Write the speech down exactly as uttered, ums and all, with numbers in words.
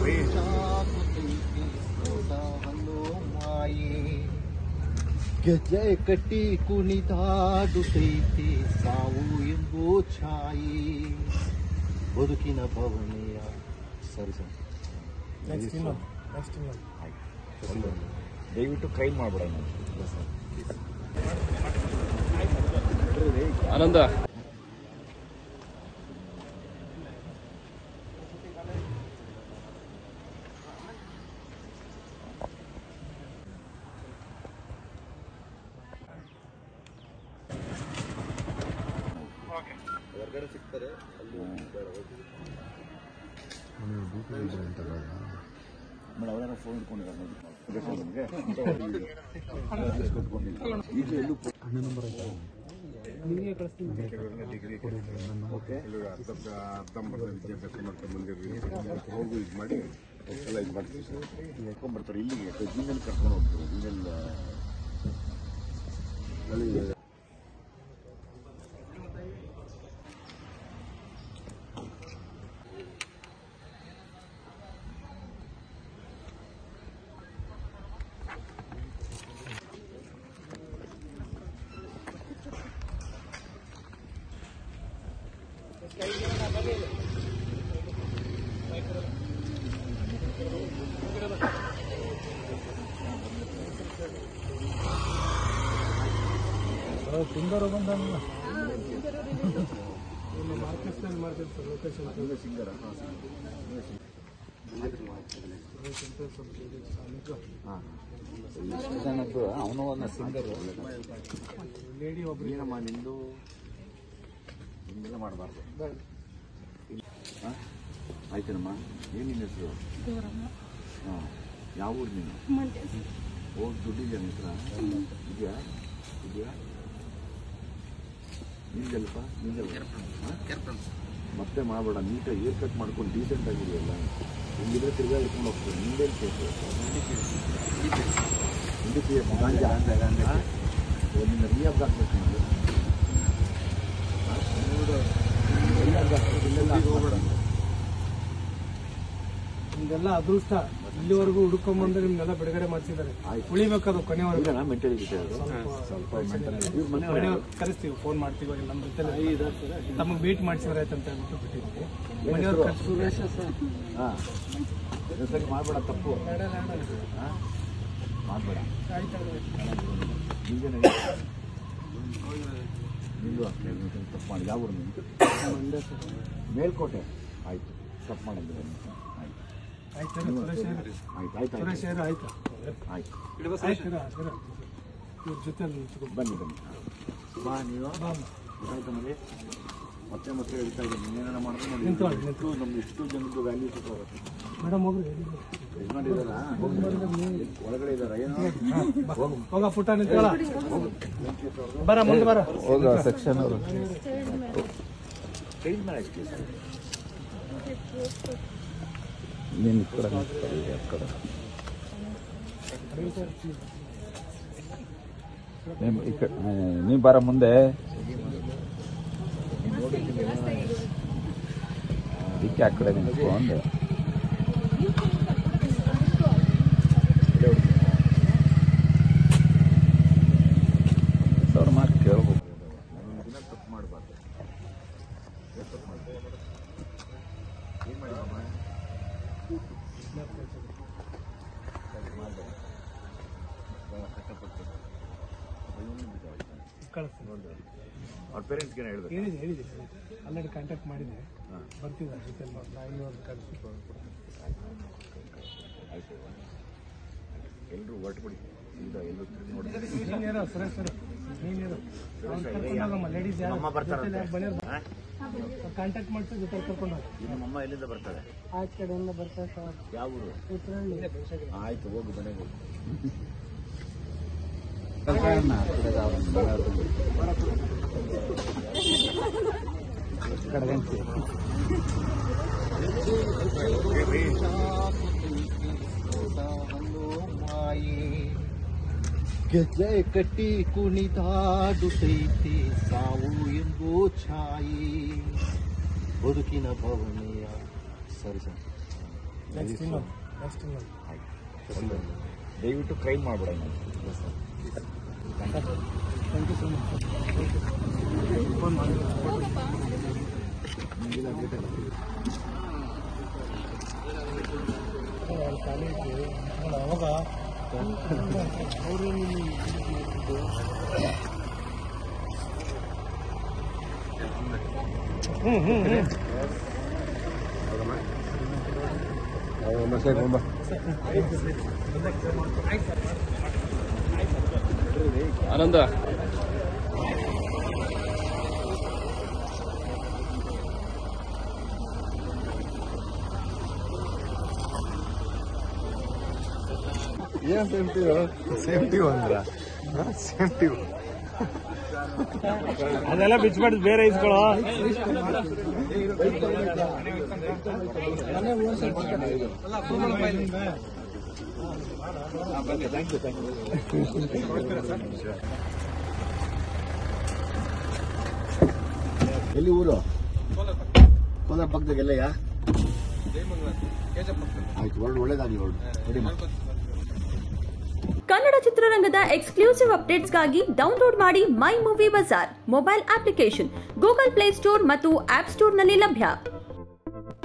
ಗೆಜ್ಜೆ ಕಟ್ಟಿ ಕುಣಿದಾಡುತ್ತೈತಿ ಸಾವು ಎಂಬೋ ಛಾಯಿ ಬದುಕಿನ ಭವನೆಯ ಸರಿ ಸರ್ ದಯವಿಟ್ಟು ಕೈ ಮಾಡ್ಬೇಡ ಆನಂದ ಹೊರಗಡೆ ಸಿಗ್ತಾರೆ ಅಲ್ಲಿ ಮೇಡಮ್ ಅವರೇನೋ ಫೋನ್ ಇಟ್ಕೊಂಡಿದ್ದಾರೆ ಈಗ ಎಲ್ಲೂ ಹಣ್ಣು ನಂಬರ್ ಆಯ್ತಾ ಡಿಗ್ರಿ ಓಕೆ ಅರ್ಧಂಬರ್ಧ ವಿದ್ಯಾಭ್ಯಾಸ ಮಾಡ್ಕೊಂಡು ಬಂದಿರ್ತೀವಿ ಹೋಗು ಇದು ಮಾಡಿ ಎಲ್ಲ ಇದು ಮಾಡ್ತೀವಿ ಸರ್ ಹೇಳ್ಕೊಂಡ್ಬರ್ತಾರೆ ಇಲ್ಲಿಗೆ ಜಿಮೇಲ್ ಕರ್ಕೊಂಡು ಹೋಗ್ತಾರೆ ಜಿಮೇಲ್ ಅಲ್ಲಿ ಸಿಂಗರ್ ಬಂದಲ್ಲ ಸಿಂಗರ್ ಜನದ್ದು ಅವನು ಒಂದು ಸಿಂಗರ್ ಲೇಡಿ ಒಬ್ರು ಏನಮ್ಮ ನಿಂದು ನಿಂದೆಲ್ಲ ಮಾಡಬಾರ್ದು ಆಯ್ತೇನಮ್ಮ ಏನು ನಿನ್ನ ಹೆಸರು ಹಾಂ ಯಾವ ಊರು ನೀನು ಹೋಗಿ ದುಡ್ಡಿದ್ಯಾ ನಿನ್ನ ಹತ್ರ ಇದೆಯಾ ಇದೆಯಾ ನಿಂದೆಲ್ಲಪ್ಪ ನಿಂದೆಲ್ಲ ಮತ್ತೆ ಮಾಡಬೇಡ ನೀಟಾಗಿ ಏರ್ ಕಟ್ ಮಾಡ್ಕೊಂಡು ಡೀಸೆಂಟ್ ಆಗಿದೆಯಲ್ಲ ಹಿಂಗಿದ್ರೆ ತಿರ್ಗಾ ಇಟ್ಕೊಂಡು ಹೋಗ್ತದೆ ನಿಂದೇನು ಕೇಸು ಹಿಂದಿ ಪಿ ಎಫ್ ನಿನ್ನ ರಿಯಾಬ್ ಹಾಕ್ಬೇಕು ನಾನು ಹೋಗ್ಬೇಡ ನಿಮ್ದೆಲ್ಲ ಅದೃಷ್ಟ ಇಲ್ಲಿವರೆಗೂ ಹುಡುಕೊಂಡ್ಬಂದು ನಿಮ್ಗೆಲ್ಲ ಬಿಡುಗಡೆ ಮಾಡಿಸಿದ್ದಾರೆ ಉಳಿಬೇಕದು ಕೊನೆವರೆಗೂ ಮೆಂಟಲಿಟಿ ಸ್ವಲ್ಪ ಕರೆಸ್ತೀವಿ ಫೋನ್ ಮಾಡ್ತೀವಿ ನಮ್ಮ ಜೊತೆ ತಮಗೆ ಮೀಟ್ ಮಾಡಿಸಿದ್ರೆ ಆಯ್ತಂತ ಹೇಳ್ಬಿಟ್ಟು ಬಿಟ್ಟಿದ್ವಿ ಮನೆಯವ್ರು ಸುರೇಶ ಹಾಂ ಸರಿ ಮಾಡಬೇಡ ತಪ್ಪು ಮಾಡಬೇಡ ನಿಂದು ಅಷ್ಟೇ ತಪ್ಪು ಮಾಡಿ ಯಾವ ಊರು ನಿಂತು ಮೇಲ್ಕೋಟೆ ಆಯಿತು ತಪ್ಪು ಮಾಡಿದ್ರೆ ಆಯ್ತು ಆಯ್ತು ಸುರೇಶ್ ಆಯ್ತು ಆಯ್ತು ಸುರೇಶ್ ಆಯ್ತು ಆಯ್ತು ಆಯ್ತು ಇವ್ರ ಜೊತೆ ಬನ್ನಿ ಬನ್ನಿ ಬಾ ನೀವು ಗೊತ್ತಾಯ್ತು ನಮಗೆ ಮತ್ತೆ ಮತ್ತೆ ಹೇಳ್ತಾ ಇದ್ದೀನಿ ನೀನೇನ ಮಾಡ್ಕೊಂಡು ಎಷ್ಟು ನಮ್ಗೆ ಎಷ್ಟು ಜನದ್ದು ವ್ಯಾಲ್ಯೂ ಸಿಕ್ಕೋಗುತ್ತೆ ಮೇಡಮ್ ಒಬ್ರು ಯಜಮಾನಿದಾರ ಒಳಗಡೆ ಇದಾರ ಏನೋ ಹೋಗ ಪುಟ್ಟ ನಿಂತ್ಕೊಳ್ಳ ಬರ ಮುಂದೆ ಬರ ಹೋಗ ಸೆಕ್ಷನ್ ಅವರು ಚೇಂಜ್ ಮಾಡಿ ಅಷ್ಟೇ ನೀನು ಈ ಕಡೆ ಈ ಕಡೆ ನೀ ಬರ ಮುಂದೆ ಇದಕ್ಕೆ ಆ ಕಡೆ ನಿಂತ್ಕೊಂಡು ಅವ್ರ ಮಾತು ಕೇಳ್ಬೇಕು ದಿನ ತಪ್ಪು ಮಾಡಬಾರ್ದು ತಪ್ಪು ಮಾಡಬಾರ್ದು ಏನು ಮಾಡಿದಮ್ಮ ಅವ್ರ ಪೇರೆಂಟ್ಸ್ಗೆ ಹೇಳ್ಬೇಕು ಹೇಳಿದೆ ಹೇಳಿದೆ ಆಲ್ರೆಡಿ ಕಾಂಟ್ಯಾಕ್ಟ್ ಮಾಡಿದೆ ಬರ್ತಿದ್ದಾರೆ ಜೊತೆ ಐನೂರು ಕಳಿಸಿ ಆಯ್ತು ಎಲ್ಲರೂ ಹೊರಟುಬಿಡಿ ಈಗ ಎಲ್ಲರೂ ನೋಡಿ ನೀನೇರೋ ಸುರೇಶ್ ಸರ್ ನೀನೇರೋ ಲೇಡೀಸ್ ಅಮ್ಮ ಬರ್ತಾರೆ ಕಾಂಟ್ಯಾಕ್ಟ್ ಮಾಡ್ಸಿ ಜೊತೆ ಕರ್ಕೊಂಡು ನಿಮ್ಮ ಅಮ್ಮ ಎಲ್ಲಿಂದ ಬರ್ತಾರೆ ಆ ಕಡೆಯಿಂದ ಬರ್ತಾರೆ ಸರ್ ಯಾವ ಊರು ಆಯ್ತು ಹೋಗು ಮನೆಗೆ ಹೋಗು ಗೆಜ್ಜೆ ಕಟ್ಟಿ ಕುಣಿದಾಡುತ್ತೈತಿ ಸಾವು ಎಂಬೋ ಛಾಯಿ ಬದುಕಿನ ಭವನೆಯ ಸರಿ ಸರ್ ನೆಕ್ಸ್ಟ್ ಇನ್ನೊಂದು ನೆಕ್ಸ್ಟ್ ಇನ್ನೊಂದು ಒಂದು ದಯವಿಟ್ಟು ಕ್ರೈಮ್ ಮಾಡಬೇಡ thank you so much phone ಮಾಡಿ ಖಾಲಿ ಇತ್ತು ಅವಾಗ ಅವರು ಹ್ಞೂ ಹ್ಞೂ ಹ್ಞೂ ಆನಂದ ಏನ್ ಸೇಫ್ಟಿ ಸೇಫ್ಟಿ ಅಂದ್ರ ಸೇಫ್ಟಿ ಅದೆಲ್ಲ ಬಿಚ್ಬಾರ್ದು ಬೇರೆ ಇಸ್ಕೊಳ್ಳೋ ಎಲ್ಲಿ ಊರು ಕೋಲಾರ ಪಕ್ಕದಾಗೆಲ್ಲಯ್ಯ ಆಯ್ತು ಹೊರಡು ಒಳ್ಳೇದಾಗಲಿ ಹೊರಡು ರೆಡಿ ಮಾಡಿ ಕನ್ನಡ ಚಿತ್ರರಂಗದ ಎಕ್ಸ್ಕ್ಲೂಸಿವ್ ಅಪ್ಡೇಟ್ಸ್ಗಾಗಿ ಡೌನ್ಲೋಡ್ ಮಾಡಿ My Movie Bazaar mobile application Google Play Store ಮತ್ತು ಆಪ್ ಸ್ಟೋರ್ನಲ್ಲಿ ಲಭ್ಯ.